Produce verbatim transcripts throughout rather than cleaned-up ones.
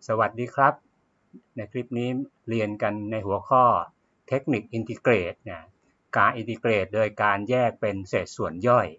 สวัสดีครับในคลิปนี้เรียนกันในหัวข้อเทคนิคอินทิเกรตนะการอินทิเกรตโดยการแยกเป็นเศษส่วนย่อย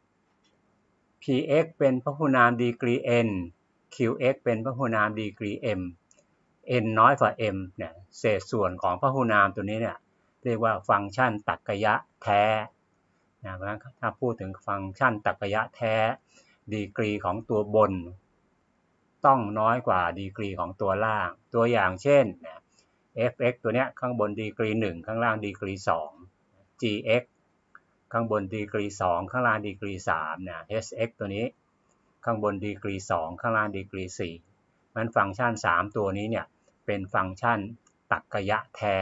px เป็นพหุนามดีกรี n qx เป็นพหุนามดีกรี m n น้อยกว่า m เนี่ยเศษส่วนของพหุนามตัวนี้เนี่ยเรียกว่าฟังก์ชันตรรกะแท้นะเพราะฉะนั้นถ้าพูดถึงฟังก์ชันตรรกะแท้ดีกรีของตัวบนต้องน้อยกว่าดีกรีของตัวล่างตัวอย่างเช่น fx ตัวเนี้ยข้างบนดีกรีหนึ่งข้างล่างดีกรีสอง gx ข้างบนดีกรีสองข้างล่างดีกรีสามนะ hx ตัวนี้ข้างบนดีกรีสองข้างล่างดีกรีสี่มันฟังก์ชันสามตัวนี้เนี่ยเป็นฟังก์ชันตรรกะแท้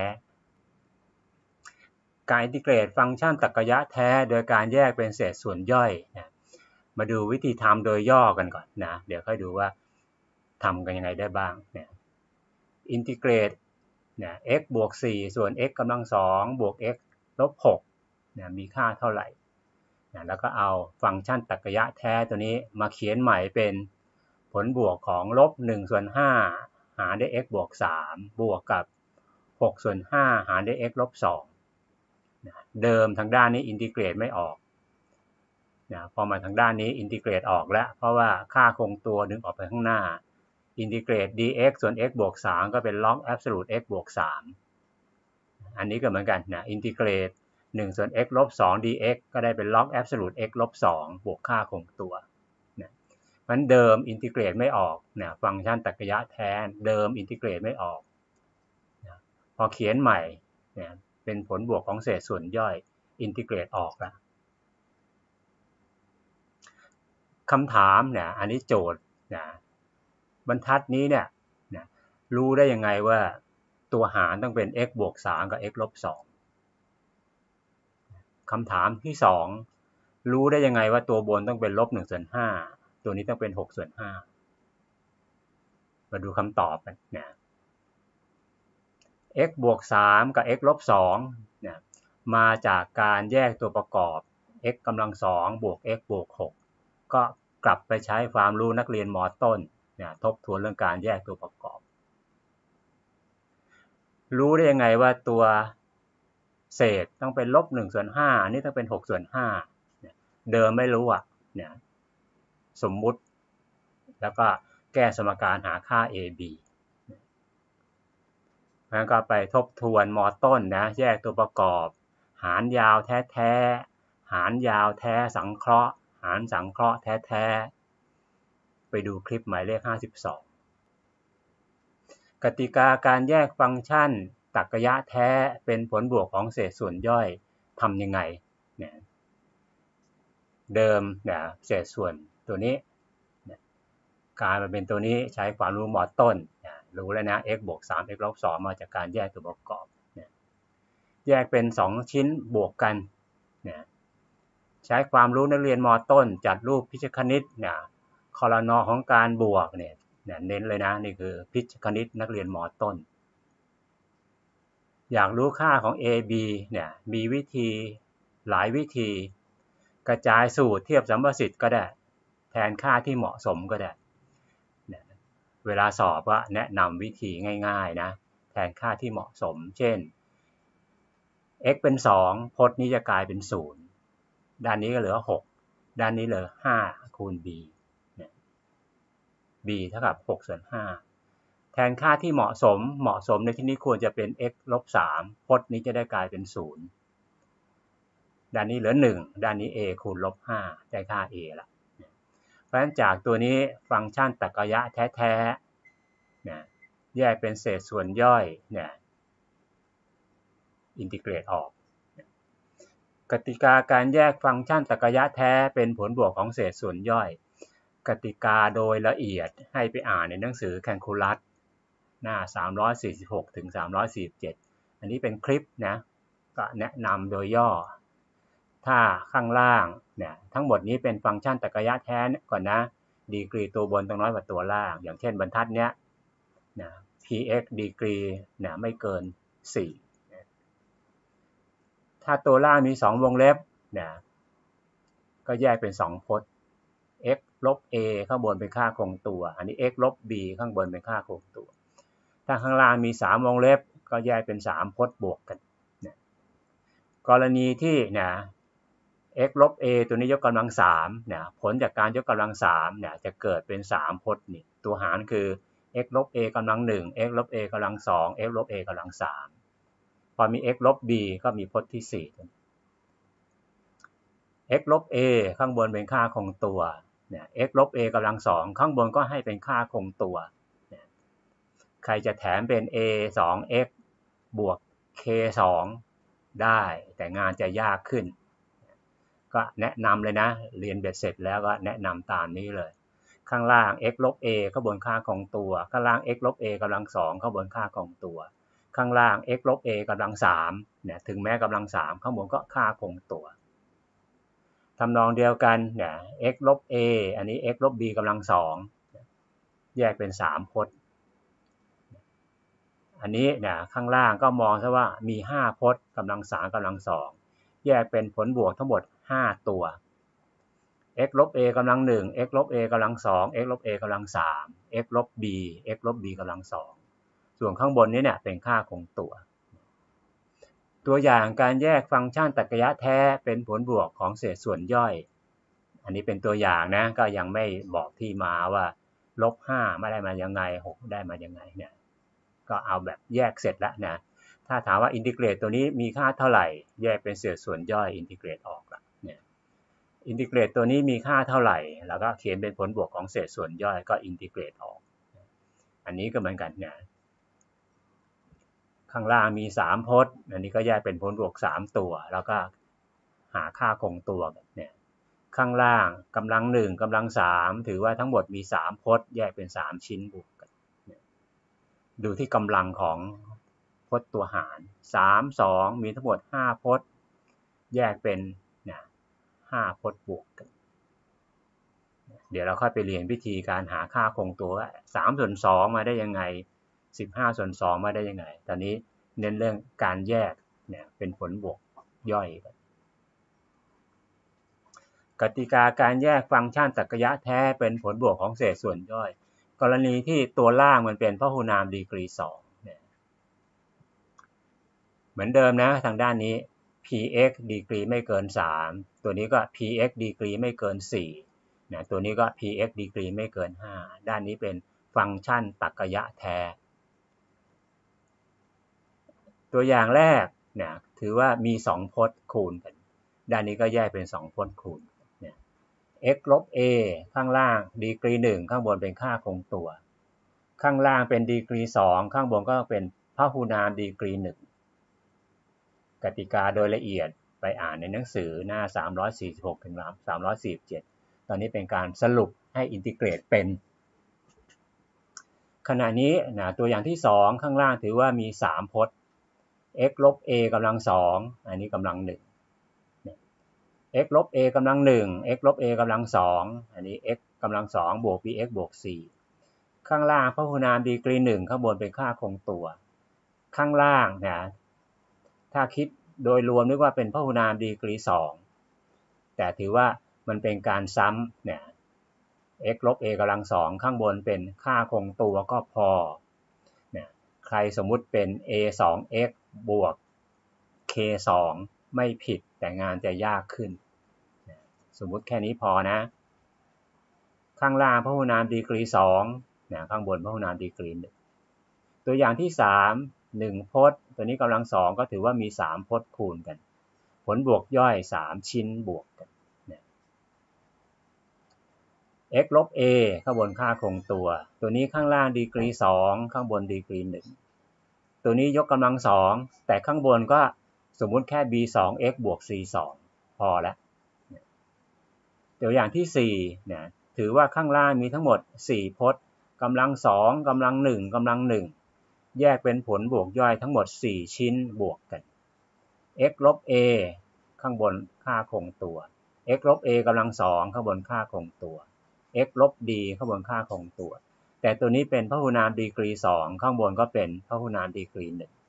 การอินทิเกรตฟังก์ชันตรรกะแท้โดยการแยกเป็นเศษส่วนย่อยนะมาดูวิธีทำโดยย่อกันก่อนนะเดี๋ยวค่อยดูว่าทำกันยังไงได้บ้างเนี่ยอินทิเกรตเนี่ย x บวกสี่ส่วน x กำลังสองบวก x ลบหกเนี่ยมีค่าเท่าไหร่เนี่ยแล้วก็เอาฟังก์ชันตรรกะแท้ตัวนี้มาเขียนใหม่เป็นผลบวกของลบหนึ่งส่วนห้าหารด้วย x บวกสามบวกกับหกส่วนห้าหารด้วย x ลบสองเดิมทางด้านนี้อินทิเกรตไม่ออกนะพอมาทางด้านนี้อินทิเกรตออกแล้วเพราะว่าค่าคงตัวดึงออกไปข้างหน้าอินทิเกรต dx ส่วน x บวกสามก็เป็น log absolute x บวกสามอันนี้ก็เหมือนกันนะอินทิเกรตหนึ่งส่วน x ลบสอง dx ก็ได้เป็น log absolute x ลบสองบวกค่าคงตัวนะมันเดิมอินทิเกรตไม่ออกนะฟังก์ชันตรรกะแท้เดิมอินทิเกรตไม่ออกนะพอเขียนใหม่นะเป็นผลบวกของเศษส่วนย่อยอินทิเกรตออกแล้วคำถามเนี่ยอันนี้โจทย์นะบรรทัดนี้เนี่ยนะรู้ได้ยังไงว่าตัวหารต้องเป็น x บวกสามกับ x ลบสองคำถามที่สองรู้ได้ยังไงว่าตัวบนต้องเป็นลบหนึ่งส่วนห้าตัวนี้ต้องเป็นหกส่วนห้ามาดูคำตอบกันนะ x บวกสามกับ x ลบสองนะมาจากการแยกตัวประกอบ x กำลังสองบวก x บวกหกก็กลับไปใช้ความรู้นักเรียนม.ต้นนะทบทวนเรื่องการแยกตัวประกอบรู้ได้ยังไงว่าตัวเศษต้องเป็นลบหนึ่งส่วนห้านี่ต้องเป็นหกส่วนห้าเดิมไม่รู้อ่ะเนี่ยสมมุติแล้วก็แก้สมการหาค่า a b แล้วก็ไปทบทวนม.ต้นนะแยกตัวประกอบหารยาวแท้ๆหารยาวแท้สังเคราะห์หารสังเคราะห์แท้ๆไปดูคลิปหมายเลขห้าสิบสองกติกาการแยกฟังก์ชันตรรกะแท้เป็นผลบวกของเศษส่วนย่อยทำยังไงเนี่ยเดิมเนี่ยเศษส่วนตัวนี้กลายมาเป็นตัวนี้ใช้ความรู้ม.ต้นรู้แล้วนะ x บวกสาม x ลบสองมาจากการแยกตัวประกอบแยกเป็นสองชิ้นบวกกันใช้ความรู้นักเรียนม.ต้นจัดรูปพิชคณิตเนี่ยคอลนอของการบวกเนี่ยเน้นเลยนะนี่คือพิชคณิตนักเรียนม.ต้นอยากรู้ค่าของ a b เนี่ยมีวิธีหลายวิธีกระจายสูตรเทียบสัมประสิทธิ์ก็ได้แทนค่าที่เหมาะสมก็ได้เวลาสอบก็แนะนำวิธีง่ายๆนะแทนค่าที่เหมาะสมเช่น x เป็นสองพจน์นี้จะกลายเป็นศูนย์ด้านนี้ก็เหลือหกด้านนี้เหลือห้าคูณ b b เท่ากับหกส่วนห้าแทนค่าที่เหมาะสมเหมาะสมในที่นี้ควรจะเป็น x ลบสามพจน์นี้จะได้กลายเป็นศูนย์ด้านนี้เหลือหนึ่งด้านนี้ a คูณลบห้าได้ค่า a ละเพราะฉะนั้นจากตัวนี้ฟังก์ชันตรรกะแท้ๆเนี่ยแยกเป็นเศษส่วนย่อยเนี่ยอินทิเกรตออกกติกาการแยกฟังก์ชันตรรกะแท้เป็นผลบวกของเศษส่วนย่อยกติกาโดยละเอียดให้ไปอ่านในหนังสือแคลคูลัสหน้าสามร้อยสี่สิบหกถึงสามร้อยสี่สิบเจ็ดอันนี้เป็นคลิปนะก็แนะนำโดยย่อถ้าข้างล่างเนี่ยทั้งหมดนี้เป็นฟังก์ชันตรรกะแท้ก่อนนะดีกรีตัวบนต้องน้อยกว่าตัวล่างอย่างเช่นบรรทัดเนี้ยนะ px ดีกรีเนี่ยไม่เกินสี่ถ้าตัวล่างมีสองวงเล็บเนี่ยก็แยกเป็นสองพจน์ x ลบ a ข้างบนเป็นค่าคงตัวอันนี้ x ลบ b ข้างบนเป็นค่าคงตัวถ้าข้างล่างมีสามวงเล็บก็แยกเป็นสามพจน์บวกกันนะกรณีที่นะ x ลบ a ตัวนี้ยกกำลังสามนะผลจากการยกกำลังสามเนี่ยจะเกิดเป็นสามพจน์นี่ตัวหารคือ x ลบ a กำลังหนึ่ง x ลบ a กำลังสอง x ลบ a กำลังสามพอมี x ลบ b ก็มีพจน์ที่สี่ x ลบ a ข้างบนเป็นค่าคงตัวเนี่ย x ลบ a กำลังสองข้างบนก็ให้เป็นค่าคงตัวเนี่ยใครจะแถมเป็น a สอง x บวก k สองได้แต่งานจะยากขึ้นก็แนะนำเลยนะเรียนเบ็ดเสร็จแล้วก็แนะนำตามนี้เลยข้างล่าง x ลบ a ข้างบนค่าคงตัวข้างล่าง x ลบ a กำลังสองข้างบนค่าคงตัวข้างล่าง x ลบ a กำลังสามเนี่ยถึงแม้กำลังสามข้างบนก็ค่าคงตัวทำนองเดียวกันเนี่ย x ลบ a อันนี้ x ลบ b กำลังสองแยกเป็นสามพจน์อันนี้เนี่ยข้างล่างก็มองซะว่ามีห้าพจน์กำลังสามกำลังสองแยกเป็นผลบวกทั้งหมดห้าตัว x ลบ a กำลังหนึ่ง x ลบ a กำลังสอง x ลบ a กำลังสาม x ลบ b x ลบ b กำลังสองส่วนข้างบนนี้เนี่ยเป็นค่าคงตัวตัวอย่างการแยกฟังก์ชันตรรกะแท้เป็นผลบวกของเศษส่วนย่อยอันนี้เป็นตัวอย่างนะก็ยังไม่บอกที่มาว่าลบห้าไม่ได้มายังไงหกได้มายังไงเนี่ยก็เอาแบบแยกเสร็จแล้วนะถ้าถามว่าอินทิเกรตตัวนี้มีค่าเท่าไหร่แยกเป็นเศษส่วนย่อยอินทิเกรตออกละเนี่ยอินทิเกรตตัวนี้มีค่าเท่าไหร่แล้วก็เขียนเป็นผลบวกของเศษส่วนย่อยก็อินทิเกรตออกอันนี้ก็เหมือนกันเนี่ยข้างล่างมีสามพจน์อันนี้ก็แยกเป็นผลบวกสามตัวแล้วก็หาค่าคงตัวเนี่ยข้างล่างกำลังหนึ่งกำลังสามถือว่าทั้งหมดมีสามพจน์แยกเป็นสามชิ้นบวกกันดูที่กำลังของพจน์ตัวหารสาม สองมีทั้งหมดห้าพจน์แยกเป็นนะห้าพจน์บวกกันเดี๋ยวเราค่อยไปเรียนวิธีการหาค่าคงตัวว่าสามส่วนสองมาได้ยังไงสิบห้าส่วนสองมาได้ยังไงตอนนี้เน้นเรื่องการแยกเนี่ยเป็นผลบวกย่อยกติกาการแยกฟังก์ชันตรรกะแท้เป็นผลบวกของเศษส่วนย่อยกรณีที่ตัวล่างมันเป็นพหูนามดีกรีสองเนี่ยเหมือนเดิมนะทางด้านนี้ px ดีกรีไม่เกินสามตัวนี้ก็ px ดีกรีไม่เกินสี่นะตัวนี้ก็ px ดีกรีไม่เกินห้าด้านนี้เป็นฟังก์ชันตรรกะแท้ตัวอย่างแรกเนี่ยถือว่ามีสองพจน์คูณกันด้านนี้ก็แยกเป็นสองพจน์คูณเนี่ย x ลบ a ข้างล่างดีกรีหนึ่งข้างบนเป็นค่าคงตัวข้างล่างเป็นดีกรีสองข้างบนก็เป็นพหูนามดีกรีหนึ่งกติกาโดยละเอียดไปอ่านในหนังสือหน้าสามร้อยสี่สิบหกถึงสามร้อยสี่สิบเจ็ดตอนนี้เป็นการสรุปให้อินทิเกรตเป็นขณะนี้นะตัวอย่างที่สองข้างล่างถือว่ามีสามพจน์ x ลบ a กำลังสองอันนี้กำลังหนึ่ง x ลบ a กำลังหนึ่ง x ลบ a กำลังสองอันนี้ x กำลังสองบวก bx บวกสี่ข้างล่างพหูนามดีกรีหนึ่งข้างบนเป็นค่าคงตัวข้างล่างนะถ้าคิดโดยรวมนึกว่าเป็นพหูนามดีกรีสองแต่ถือว่ามันเป็นการซ้ำเนี่ย x ลบ a กำลังสองข้างบนเป็นค่าคงตัวก็พอเนี่ยใครสมมุติเป็น a สอง x บวก k สองไม่ผิดแต่งานจะยากขึ้นสมมุติแค่นี้พอนะข้างล่างพหูนามดีกรีสองเนี่ยข้างบนพหูนามดีกรีหนึ่งตัวอย่างที่สามหนึ่งพจน์ตัวนี้กำลังสองก็ถือว่ามีสามพจน์คูณกันผลบวกย่อยสามชิ้นบวกกันเนี่ย x ลบ a ข้างบนค่าคงตัวตัวนี้ข้างล่างดีกรีสองข้างบนดีกรีหนึ่งตัวนี้ยกกำลังสองแต่ข้างบนก็สมมุติแค่ b สอง x บวก c สองพอแล้วตัวอย่างที่สี่เนี่ยถือว่าข้างล่างมีทั้งหมดสี่พจน์กำลังสองกำลังหนึ่งกำลังหนึ่งแยกเป็นผลบวกย่อยทั้งหมดสี่ชิ้นบวกกัน x ลบ a ข้างบนค่าคงตัว x ลบ a กำลังสองข้างบนค่าคงตัว x ลบ d ข้างบนค่าคงตัวแต่ตัวนี้เป็นพหูนามดีกรีสองข้างบนก็เป็นพหูนามดีกรีหนึ่ง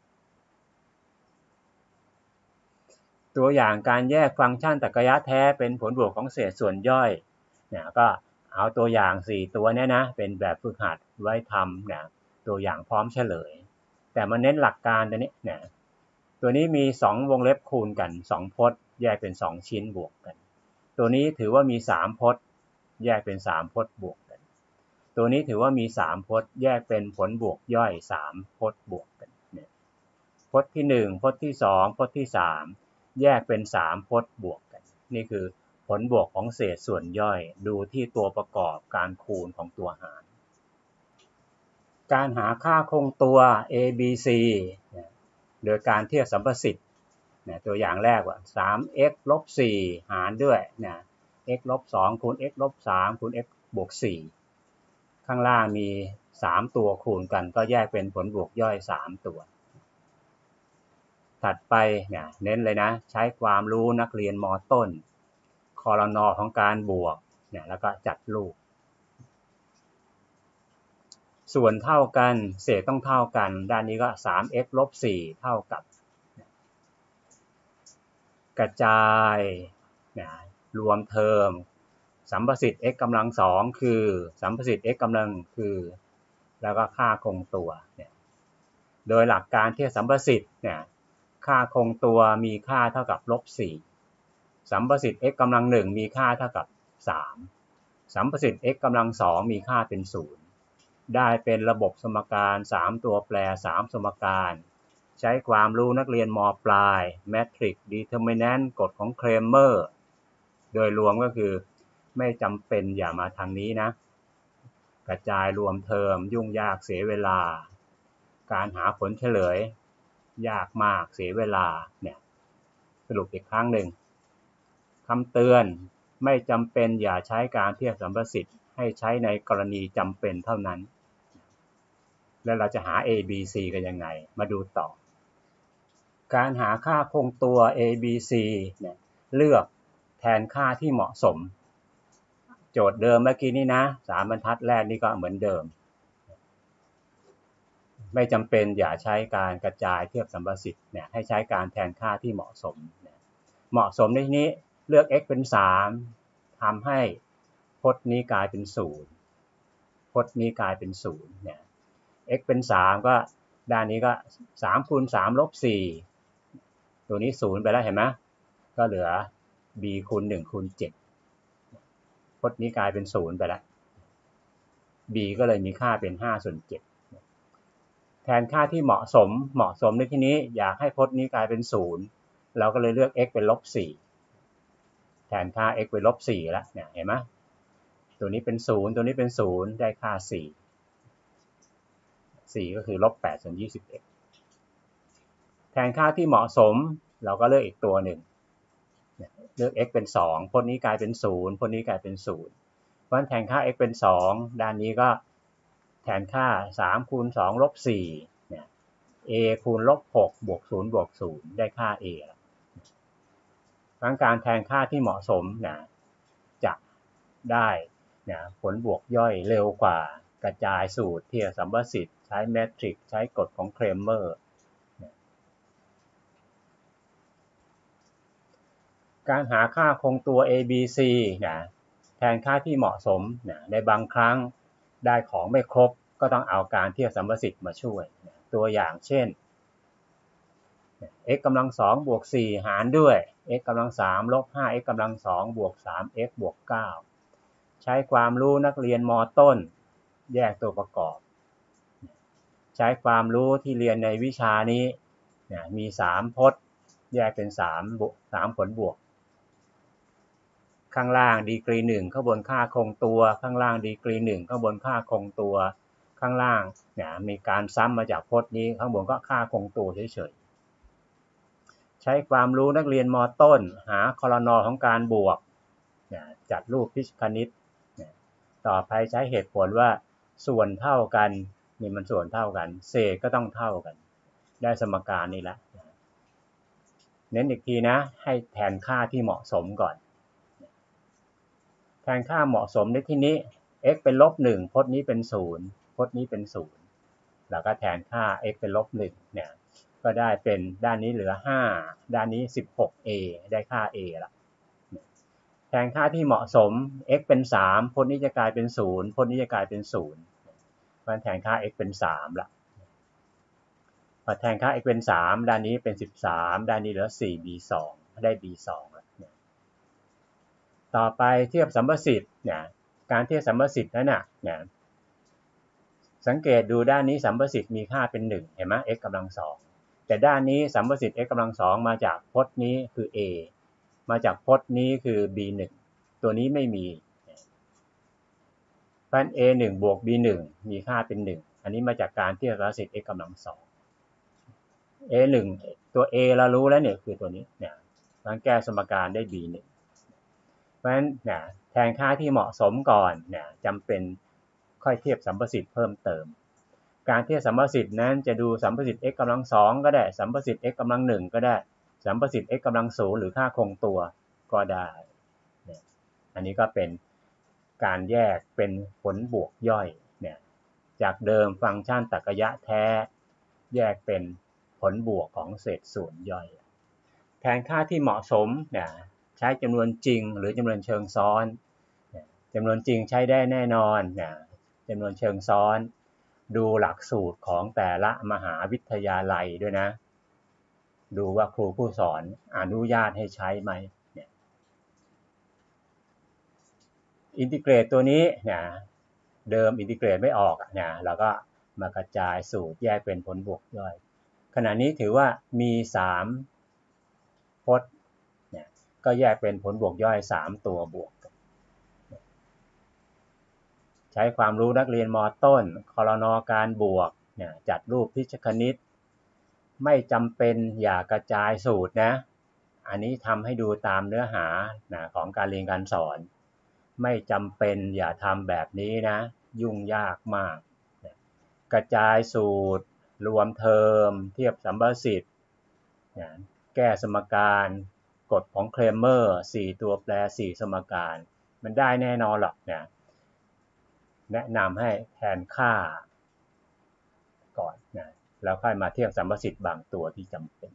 ตัวอย่างการแยกฟังก์ชันตรรกะแท้เป็นผลบวกของเศษส่วนย่อยเนี่ยก็เอาตัวอย่างสี่ตัวเนี้ยนะเป็นแบบฝึกหัดไว้ทำเนี่ยตัวอย่างพร้อมเฉลยแต่มันเน้นหลักการตัวนี้เนี่ยตัวนี้มีสองวงเล็บคูณกันสองพจน์แยกเป็นสองชิ้นบวกกันตัวนี้ถือว่ามีสามพจน์แยกเป็นสามพจน์บวกกันตัวนี้ถือว่ามีสามพจน์แยกเป็นผลบวกย่อยสามพจน์บวกกันเนี่ยพจน์ที่หนึ่งพจน์ที่สองพจน์ที่สามแยกเป็นสามพจน์บวกกันนี่คือผลบวกของเศษส่วนย่อยดูที่ตัวประกอบการคูณของตัวหารการหาค่าคงตัว a b c โดยการเทียบสัมประสิทธิ์ตัวอย่างแรกว่า สาม x ลบ สี่ หารด้วยนะ x ลบ สอง คูณ x ลบ สาม คูณ x บวก สี่ ข้างล่างมีสามตัวคูณกันก็แยกเป็นผลบวกย่อยสามตัวถัดไปเนี่ยเน้นเลยนะใช้ความรู้นักเรียนม.ต้นคอลนอของการบวกเนี่ยแล้วก็จัดรูปส่วนเท่ากันเศษต้องเท่ากันด้านนี้ก็ สาม x ลบ สี่ เท่ากับกระจายนะรวมเทอมสัมประสิทธิ์ x กำลังสองคือสัมประสิทธิ์ x กำลังคือแล้วก็ค่าคงตัวเนี่ยโดยหลักการเทียบสัมประสิทธิ์เนี่ยค่าคงตัวมีค่าเท่ากับลบสี่สัมประสิทธิ์ x กำลังหนึ่งมีค่าเท่ากับสามสัมประสิทธิ์ x กำลังสองมีค่าเป็นศูนย์ได้เป็นระบบสมการสามตัวแปรสามสมการใช้ความรู้นักเรียนม.ปลาย Matrix Determinant กฎของเครมเมอร์โดยรวมก็คือไม่จำเป็นอย่ามาทางนี้นะกระจายรวมเทอมยุ่งยากเสียเวลาการหาผลเฉลยยากมากเสียเวลาเนี่ยสรุปอีกครั้งหนึ่งคำเตือนไม่จำเป็นอย่าใช้การเทียบสัมประสิทธิ์ให้ใช้ในกรณีจำเป็นเท่านั้นแล้วเราจะหา a b c กันยังไงมาดูต่อการหาค่าคงตัว a b c เนี่ยเลือกแทนค่าที่เหมาะสมโจทย์เดิมเมื่อกี้นี้นะสามบรรทัดแรกนี่ก็เหมือนเดิมไม่จำเป็นอย่าใช้การกระจายเทียบสัมประสิทธิ์เนี่ยให้ใช้การแทนค่าที่เหมาะสมเหมาะสมในที่นี้เลือก x เป็นสามทำให้พจน์นี้กลายเป็นศูนย์พจน์นี้กลายเป็นศูนย์เนี่ย x เป็นสามก็ด้านนี้ก็สามคูณสามลบสี่ตัวนี้ศูนย์ไปแล้วเห็นไหมก็เหลือ b คูณหนึ่งคูณเจ็ดพจน์นี้กลายเป็นศูนย์ไปแล้ว b ก็เลยมีค่าเป็นห้าส่วนเจ็ดแทนค่าที่เหมาะสมเหมาะสมในที่นี้อยากให้พจน์นี้กลายเป็นศูนย์เราก็เลยเลือก x เป็นลบสี่แทนค่า x เป็นลบสี่แล้วเนี่ยเห็นไหมตัวนี้เป็นศูนย์ตัวนี้เป็นศูนย์ได้ค่าสี่สี่ก็คือลบแปดส่วนยี่สิบเอ็ดแทนค่าที่เหมาะสมเราก็เลือกอีกตัวหนึ่งเลือก x เป็นสองพจน์นี้กลายเป็นศูนย์พจน์นี้กลายเป็นศูนย์เพราะฉะนั้นแทนค่า x เป็นสองด้านนี้ก็แทนค่าสามคูณสองลบสี่เนี่ย a คูณลบหกบวกศูนย์บวกศูนย์ได้ค่า a การแทนค่าที่เหมาะสมนะจะได้นะผลบวกย่อยเร็วกว่ากระจายสูตรเทียบสัมประสิทธิ์ใช้แมทริกซ์ใช้กฎของเครมเมอร์การหาค่าคงตัว a b c นะแทนค่าที่เหมาะสมนะในบางครั้งได้ของไม่ครบก็ต้องเอาการเทียบสัมประสิทธิ์มาช่วยนะตัวอย่างเช่น x กำลังสองบวกสี่หารด้วย x กำลังสามลบห้า x กำลังสองบวกสาม x บวกเก้าใช้ความรู้นักเรียนม.ต้นแยกตัวประกอบใช้ความรู้ที่เรียนในวิชานี้มีสามพจน์แยกเป็นสามบวกสามผลบวกข้างล่างดีกรีหนึ่งข้างบนค่าคงตัวข้างล่างดีกรีหนึ่งข้างบนค่าคงตัวข้างล่างเนี่ยมีการซ้ำมาจากพจน์นี้ข้างบนก็ค่าคงตัวเฉยๆใช้ความรู้นักเรียนม.ต้นหาคอลนอของการบวกจัดรูปพิคณิตต่อไปใช้เหตุผลว่าส่วนเท่ากันนี่มันส่วนเท่ากันเศษก็ต้องเท่ากันได้สมการนี้ละเน้นอีกทีนะให้แทนค่าที่เหมาะสมก่อนแทนค่าเหมาะสมในที่นี้ x เป็นลบหนึ่งพจน์นี้เป็นศูนย์พจน์นี้เป็นศูนย์แล้วก็แทนค่า x เป็นลบหนึ่งเนี่ยก็ได้เป็นด้านนี้เหลือห้าด้านนี้ สิบหก a ได้ค่า a ละแทแทนค่าที่เหมาะสม x เป็นสามพจน์นี้จะกลายเป็นศูนย์พจน์นี้จะกลายเป็นศูนย์เพราะฉะนั้นแทนค่า x เป็นสามละพอแทนค่า x เป็นสามด้านนี้เป็นสิบสามด้านนี้เหลือสี่ b สองได้ b สองแล้วต่อไปเทียบสัมประสิทธิ์เนี่ยการเทียบสัมประสิทธิ์นั้นน่ะเนี่ยสังเกตดูด้านนี้สัมประสิทธิ์มีค่าเป็นหนึ่งเห็นไหม x กำลังสองแต่ด้านนี้สัมประสิทธิ์ x กำลังสองมาจากพจน์นี้คือ a มาจากพจน์นี้คือ b หนึ่งตัวนี้ไม่มีเพราะฉะนั้น a หนึ่งบวก b หนึ่งมีค่าเป็นหนึ่งอันนี้มาจากการเทียบสัมประสิทธิ์ x กำลังสอง a หนึ่งตัว a เรารู้แล้วเนี่ยคือตัวนี้เนี่ยมันแก้สมการได้ b หนึ่งเพราะฉะนั้นเนี่ยแทนค่าที่เหมาะสมก่อนเนี่ยจำเป็นค่อยเทียบสัมประสิทธิ์เพิ่มเติมการเทียบสัมประสิทธิ์นั้นจะดูสัมประสิทธิ์ x กำลังสองก็ได้สัมประสิทธิ์ x กำลังหนึ่งก็ได้สัมประสิทธิ์ x กำลังศูนย์หรือค่าคงตัวก็ได้อันนี้ก็เป็นการแยกเป็นผลบวกย่อยเนี่ยจากเดิมฟังก์ชันตรรกะแท้แยกเป็นผลบวกของเศษส่วนย่อยแทนค่าที่เหมาะสมเนี่ยใช้จำนวนจริงหรือจำนวนเชิงซ้อนจำนวนจริงใช้ได้แน่นอนเนี่ยจำนวนเชิงซ้อนดูหลักสูตรของแต่ละมหาวิทยาลัยด้วยนะดูว่าครูผู้สอนอนุญาตให้ใช้ไหมเนี่ยอินทิเกรตตัวนี้นะเดิมอินทิเกรตไม่ออกนะเราก็มากระจายสูตรแยกเป็นผลบวกย่อยขณะนี้ถือว่ามีสามพจน์เนี่ยก็แยกเป็นผลบวกย่อยสามตัวบวกใช้ความรู้นักเรียนม.ต้นคลน.การบวกเนี่ยจัดรูปพิชคณิตไม่จำเป็นอย่ากระจายสูตรนะอันนี้ทำให้ดูตามเนื้อหานะของการเรียนการสอนไม่จำเป็นอย่าทำแบบนี้นะยุ่งยากมากกระจายสูตรรวมเทอมเทียบสัมประสิทธิ์แก้สมการกฎของเคลมเมอร์สี่ตัวแปรสี่สมการมันได้แน่นอนหรอกเนี่ยแนะนำให้แทนค่าก่อนนะแล้วค่อยมาเทียบสัมประสิทธิ์บางตัวที่จำเป็น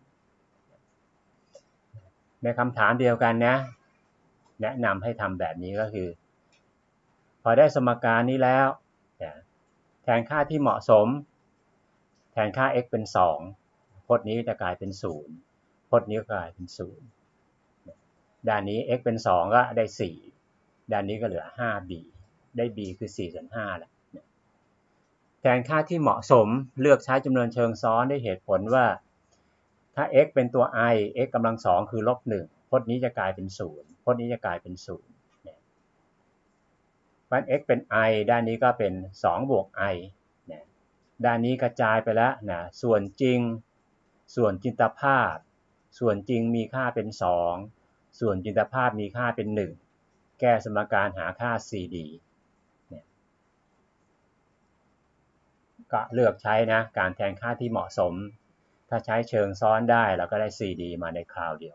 ในคำถามเดียวกันนะแนะนำให้ทำแบบนี้ก็คือพอได้สมการนี้แล้วแทนค่าที่เหมาะสมแทนค่า x เป็นสองพจน์นี้จะกลายเป็นศูนย์พจน์นี้กลายเป็นศูนย์ด้านนี้ x เป็นสองก็ได้สี่ด้านนี้ก็เหลือ ห้า b ได้ b คือสี่ส่วนห้าแหละแทนค่าที่เหมาะสมเลือกใช้จำนวนเชิงซ้อนด้วยเหตุผลว่าถ้า x เป็นตัว i x กำลังสองคือลบหนึ่งพจน์นี้จะกลายเป็นศูนย์พจน์นี้จะกลายเป็นศูนย์เพราะ x เป็น i ด้านนี้ก็เป็นสองบวก i ด้านนี้กระจายไปแล้วนะส่วนจริงส่วนจินตภาพส่วนจริงมีค่าเป็นสองส่วนจินตภาพมีค่าเป็นหนึ่งแก้สมการหาค่า cd ก็เลือกใช้นะการแทนค่าที่เหมาะสมถ้าใช้เชิงซ้อนได้เราก็ได้ cd มาในคราวเดียว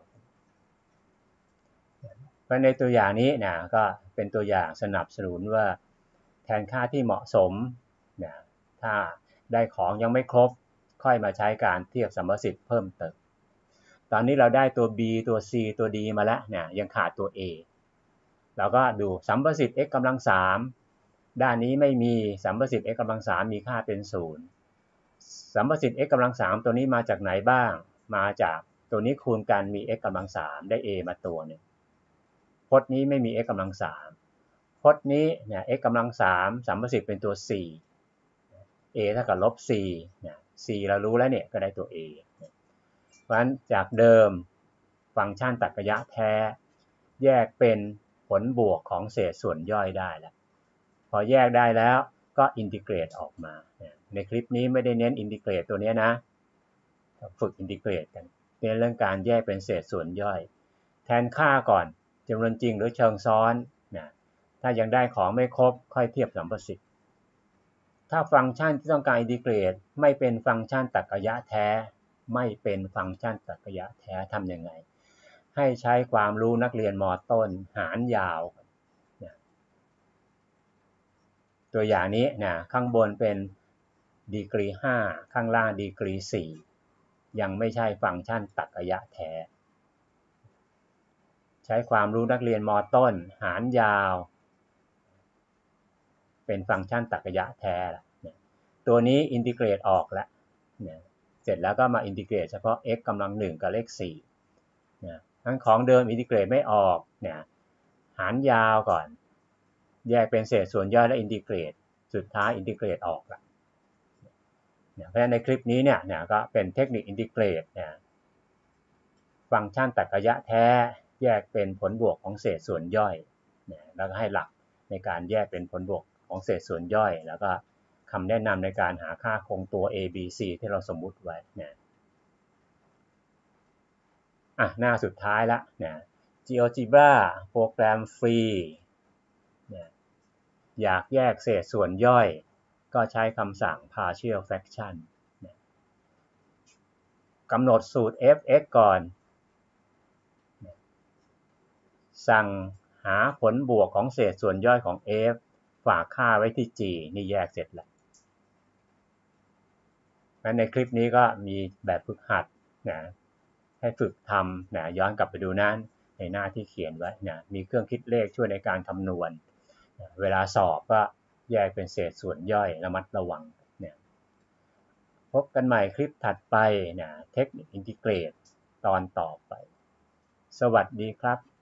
เพราะในตัวอย่างนี้นะก็เป็นตัวอย่างสนับสนุนว่าแทนค่าที่เหมาะสมนะถ้าได้ของยังไม่ครบค่อยมาใช้การเทียบสัมประสิทธิ์เพิ่มเติมตอนนี้เราได้ตัว b ตัว c ตัว d มาแล้วเนี่ยยังขาดตัว a เราก็ดูสัมประสิทธิ์ x กำลังสามด้านนี้ไม่มีสัมประสิทธิ์ x กำลังสามมีค่าเป็นศูนย์สัมประสิทธิ์ x กำลังสามตัวนี้มาจากไหนบ้างมาจากตัวนี้คูณกันมี x กำลังสามได้ a มาตัวนึงพจน์นี้ไม่มี x กำลังสามพจน์นี้เนี่ย x กำลังสามสัมประสิทธิ์เป็นตัวสี่ a เท่ากับลบสี่เนี่ย c เรารู้แล้วเนี่ยก็ได้ตัว a เพราะฉะนั้นจากเดิมฟังก์ชันตรรกะแท้แยกเป็นผลบวกของเศษส่วนย่อยได้แล้วพอแยกได้แล้วก็อินทิเกรตออกมาในคลิปนี้ไม่ได้เน้นอินทิเกรตตัวนี้นะฝึกอินทิเกรตกันเน้นเรื่องการแยกเป็นเศษส่วนย่อยแทนค่าก่อนจำนวนจริงหรือเชิงซ้อนนะถ้ายังได้ของไม่ครบค่อยเทียบสัมประสิทธิ์ถ้าฟังก์ชันที่ต้องการอินทิเกรตไม่เป็นฟังก์ชันตรรกะแท้ไม่เป็นฟังก์ชันตรรกะแท้ทำยังไงให้ใช้ความรู้นักเรียนม.ต้นหารยาวตัวอย่างนี้นะข้างบนเป็นดีกรีห้าข้างล่างดีกรีสี่ยังไม่ใช่ฟังก์ชันตรรกะแท้ใช้ความรู้นักเรียนม.ต้นหารยาวเป็นฟังก์ชันตรรกะยะแท้ตัวนี้อินทิเกรตออกแล้วเสร็จแล้วก็มาอินทิเกรตเฉพาะ x กำลังหนึ่งกับเลขสี่ทั้งของเดิมอินทิเกรตไม่ออกเนี่ยหารยาวก่อนแยกเป็นเศษส่วนย่อยและอินทิเกรตสุดท้ายอินทิเกรตออกละเพราะฉะนั้นในคลิปนี้เนี่ยเนี่ยก็เป็นเทคนิคอินทิเกรตเนี่ยฟังก์ชันตรรกะยะแท้แยกเป็นผลบวกของเศษส่วนย่อยเนี่ยแล้วก็ให้หลักในการแยกเป็นผลบวกของเศษส่วนย่อยแล้วก็คำแนะนำในการหาค่าคงตัว a b c ที่เราสมมุติไว้เนี่ยอ่ะหน้าสุดท้ายละเนี่ย GeoGebra โปรแกรมฟรีเนี่ยอยากแยกเศษส่วนย่อยก็ใช้คำสั่ง partial fraction เนี่ยกำหนดสูตร f(x) ก่อนสั่งหาผลบวกของเศษส่วนย่อยของ f ฝากค่าไว้ที่ g นี่แยกเสร็จแล้วในคลิปนี้ก็มีแบบฝึกหัดนะให้ฝึกทำนะย้อนกลับไปดูนั้นในหน้าที่เขียนไว้นะมีเครื่องคิดเลขช่วยในการคำนวณนะเวลาสอบก็แยกเป็นเศษส่วนย่อยระมัดระวังนะพบกันใหม่คลิปถัดไปนะเทคนิคอินทิเกรตตอนต่อไปสวัสดีครับ